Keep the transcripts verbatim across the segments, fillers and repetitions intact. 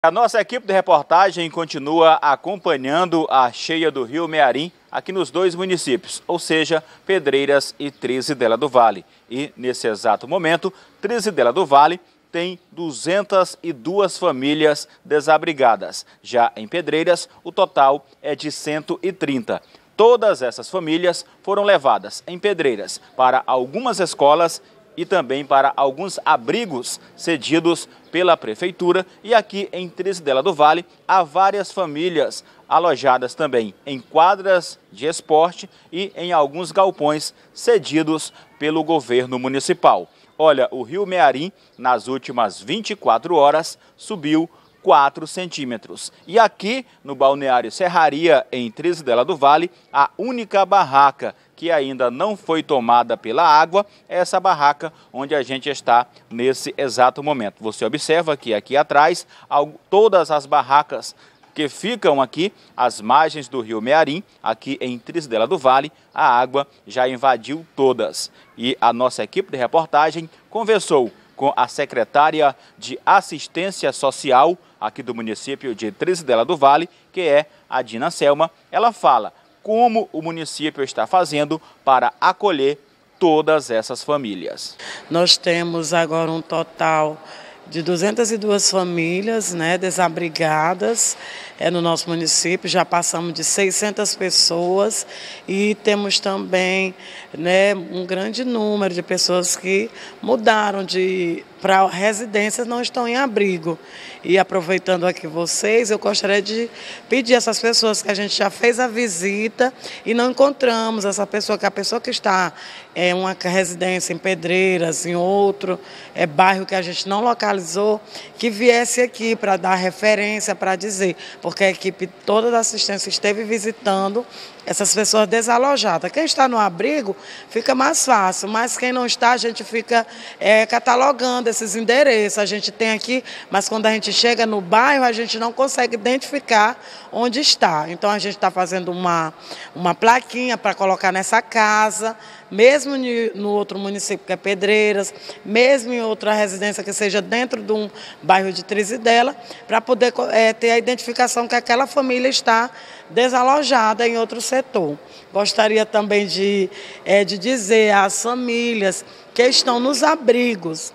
A nossa equipe de reportagem continua acompanhando a cheia do rio Mearim aqui nos dois municípios, ou seja, Pedreiras e Trizidela do Vale. E nesse exato momento, Trizidela do Vale tem duzentas e duas famílias desabrigadas. Já em Pedreiras, o total é de cento e trinta. Todas essas famílias foram levadas em Pedreiras para algumas escolas e também para alguns abrigos cedidos pela Prefeitura. E aqui em Trizidela do Vale há várias famílias alojadas também em quadras de esporte e em alguns galpões cedidos pelo governo municipal. Olha, o rio Mearim, nas últimas vinte e quatro horas, subiu quatro centímetros. E aqui no balneário Serraria, em Trizidela do Vale, a única barraca que ainda não foi tomada pela água é essa barraca onde a gente está nesse exato momento. Você observa que aqui atrás, todas as barracas que ficam aqui às margens do rio Mearim, aqui em Trizidela do Vale, a água já invadiu todas. E a nossa equipe de reportagem conversou com a secretária de Assistência Social aqui do município de Trizidela do Vale, que é a Dina Selma. Ela fala como o município está fazendo para acolher todas essas famílias. Nós temos agora um total de duzentas e duas famílias, né, desabrigadas é, no nosso município. Já passamos de seiscentas pessoas e temos também, né, um grande número de pessoas que mudaram de para residências, não estão em abrigo. E aproveitando aqui vocês, eu gostaria de pedir a essas pessoas que a gente já fez a visita e não encontramos essa pessoa, que a pessoa que está em uma residência em Pedreiras, em outro é, bairro que a gente não localizou, que viesse aqui para dar referência, para dizer, porque a equipe toda da assistência esteve visitando essas pessoas desalojadas. Quem está no abrigo fica mais fácil, mas quem não está, a gente fica é, catalogando esses endereços. A gente tem aqui, mas quando a gente chega no bairro, a gente não consegue identificar onde está. Então a gente está fazendo uma, uma plaquinha para colocar nessa casa, mesmo no outro município que é Pedreiras, mesmo em outra residência que seja dentro de um bairro de Trizidela, para poder é, ter a identificação que aquela família está desalojada em outro setor. Gostaria também de, é, de dizer às famílias que estão nos abrigos,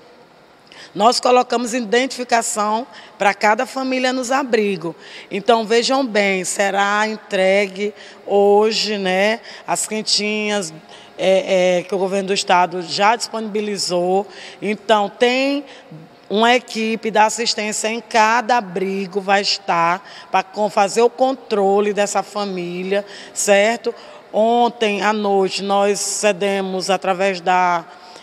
nós colocamos identificação para cada família nos abrigos. Então, vejam bem, será entregue hoje, né, as quentinhas é, é, que o governo do estado já disponibilizou. Então, tem uma equipe da assistência em cada abrigo, vai estar para fazer o controle dessa família, certo? Ontem à noite nós cedemos, através da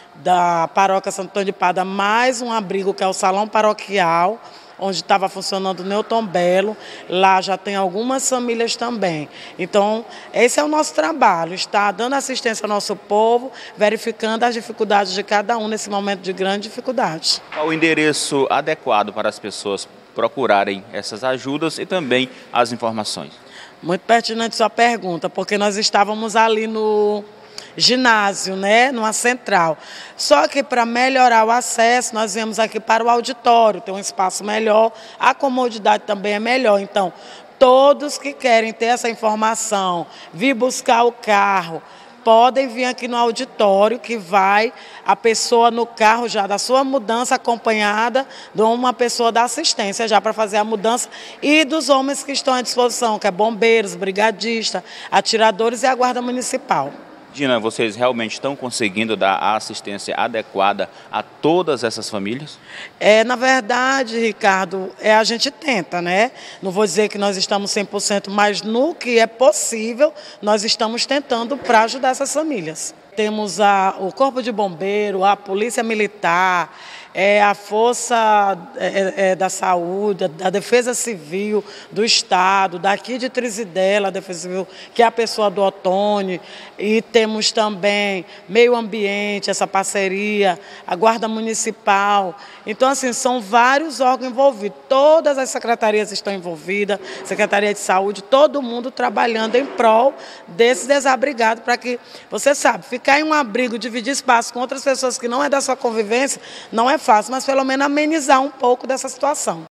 da Paróquia Santo Antônio de Pada, mais um abrigo que é o Salão Paroquial, onde estava funcionando o Newton Belo. Lá já tem algumas famílias também. Então, esse é o nosso trabalho, está dando assistência ao nosso povo, verificando as dificuldades de cada um nesse momento de grande dificuldade. Qual o endereço adequado para as pessoas procurarem essas ajudas e também as informações? Muito pertinente sua pergunta, porque nós estávamos ali no ginásio, né, numa central. Só que para melhorar o acesso, nós viemos aqui para o auditório, tem um espaço melhor, a comodidade também é melhor. Então, todos que querem ter essa informação, vir buscar o carro, podem vir aqui no auditório, que vai a pessoa no carro já da sua mudança, acompanhada de uma pessoa da assistência já para fazer a mudança, e dos homens que estão à disposição, que é bombeiros, brigadistas, atiradores e a guarda municipal. Dina, vocês realmente estão conseguindo dar a assistência adequada a todas essas famílias? É, na verdade, Ricardo, é, a gente tenta, né? Não vou dizer que nós estamos cem por cento, mas no que é possível, nós estamos tentando para ajudar essas famílias. Temos a, o Corpo de Bombeiro, a Polícia Militar, é, a Força é, é, da Saúde, a Defesa Civil do Estado, daqui de Trizidela, a Defesa Civil, que é a pessoa do Otônio, e temos também Meio Ambiente, essa parceria, a Guarda Municipal. Então, assim, são vários órgãos envolvidos, todas as secretarias estão envolvidas, Secretaria de Saúde, todo mundo trabalhando em prol desses desabrigados, para que, você sabe, ficar em um abrigo, dividir espaço com outras pessoas que não é da sua convivência, não é fácil, mas pelo menos amenizar um pouco dessa situação.